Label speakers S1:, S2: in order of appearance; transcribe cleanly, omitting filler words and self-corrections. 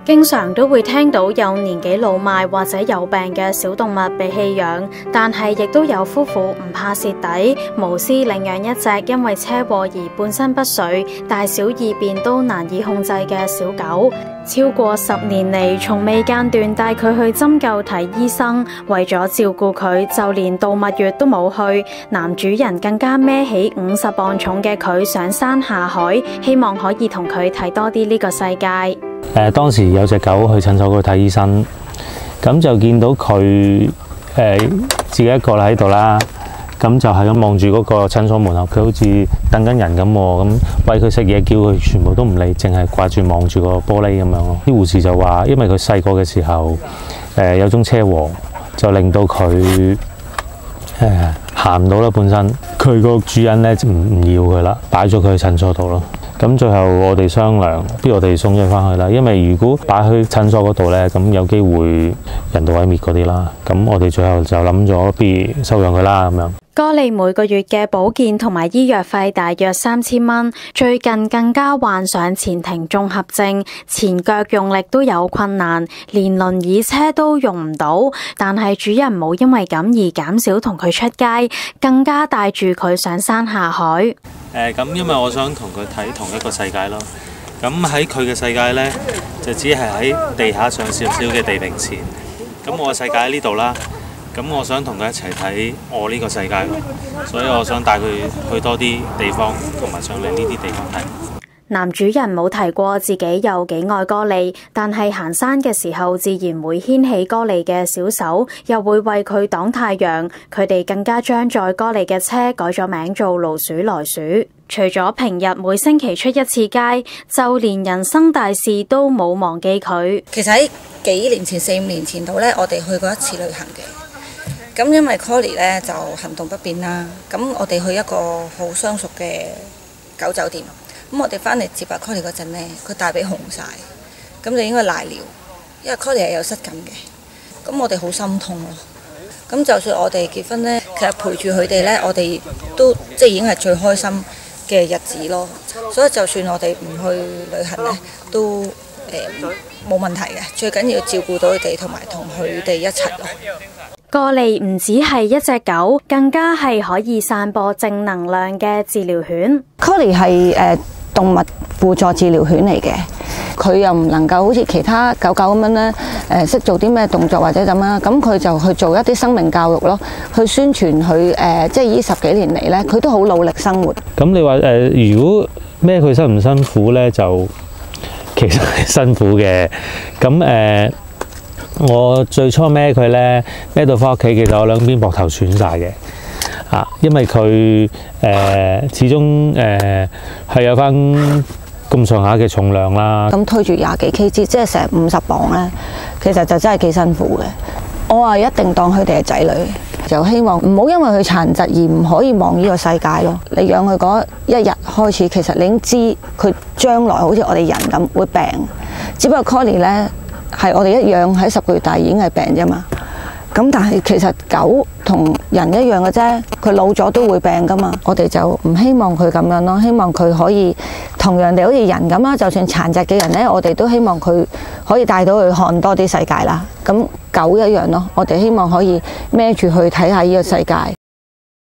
S1: 經常都會聽到有年紀老邁或者有病嘅小動物被棄養，但係亦都有夫婦唔怕蝕底，無私領養一隻因為車禍而半身不遂、大小二便都難以控制嘅小狗。超過10年嚟，從未間斷帶佢去針灸睇醫生，為咗照顧佢，就連度蜜月都冇去。男主人更加孭起50磅重嘅佢上山下海，希望可以同佢睇多啲呢個世界。
S2: 當時有隻狗去診所嗰度睇醫生，咁就見到佢自己一個喺度啦，咁就係咁望住嗰個診所門口，佢好似等緊人咁喎，咁餵佢食嘢，叫佢全部都唔理，淨係掛住望住個玻璃咁樣咯。啲護士就話，因為佢細個嘅時候有宗車禍，就令到佢行唔到啦，本身佢個主人咧唔要佢啦，擺咗佢去診所度咯。咁最後我哋商量，不如我哋送咗佢翻去啦。因為如果擺去診所嗰度呢，咁有機會人道毀滅嗰啲啦。咁我哋最後就諗咗，不如收養佢啦咁樣。
S1: 歌莉每個月嘅保健同埋醫藥費大約3000蚊，最近更加患上前庭綜合症，前腳用力都有困難，連輪椅車都用唔到。但係主人冇因為咁而減少同佢出街，更加帶住佢上山下海。
S2: 咁因為我想同佢睇同一個世界咯。咁喺佢嘅世界呢，就只係喺地下上少少嘅地平線。咁我嘅世界喺呢度啦。咁我想同佢一齊睇我呢個世界咯，所以我想帶佢去多啲地方，同埋上嚟呢啲地方睇。
S1: 男主人冇提過自己有幾愛歌莉，但係行山嘅時候自然會牽起歌莉嘅小手，又會為佢擋太陽。佢哋更加將載歌莉嘅車改咗名做老鼠來鼠。除咗平日每星期出一次街，就連人生大事都冇忘記佢。
S3: 其實喺幾年前4、5年前度呢，我哋去過一次旅行嘅。咁因為 Collie 咧就行動不便啦，咁我哋去一個好相熟嘅狗酒店，咁我哋翻嚟接阿 Collie 嗰陣呢，佢大髀紅晒，咁就應該瀨尿，因為 Collie 係有膝緊嘅，咁我哋好心痛咯。咁就算我哋結婚呢，其實陪住佢哋呢，我哋都即係已經係最開心嘅日子咯。所以就算我哋唔去旅行呢，都冇問題嘅。最緊要照顧到佢哋，同埋同佢哋一齊咯。
S1: 歌莉唔只係一隻狗，更加係可以散播正能量嘅治療犬。
S3: Collie 係動物輔助治療犬嚟嘅，佢又唔能夠好似其他狗狗咁樣咧，識做啲咩動作或者咁啦，咁佢就去做一啲生命教育咯，去宣傳佢即係呢10幾年嚟咧，佢都好努力生活。
S2: 咁你話如果孭佢辛唔辛苦咧？就其實係辛苦嘅。咁我最初孭佢咧，孭到翻屋企，其實我兩邊膊頭損晒嘅，因為佢始終係有翻咁上下嘅重量啦。咁
S3: 推住20幾 kg，即係成50磅咧，其實就真係幾辛苦嘅。我話一定當佢哋係仔女，就希望唔好因為佢殘疾而唔可以望呢個世界咯。你養佢嗰一日開始，其實你已經知佢將來好似我哋人咁會病，只不過 Collie 咧。係我哋一樣喺10個月大已經係病啫嘛，咁但係其實狗同人一樣嘅啫，佢老咗都會病噶嘛。我哋就唔希望佢咁樣咯，希望佢可以同樣地好似人咁啦，就算殘疾嘅人呢，我哋都希望佢可以帶到佢看多啲世界啦。咁狗一樣咯，我哋希望可以孭住去睇下呢個世界。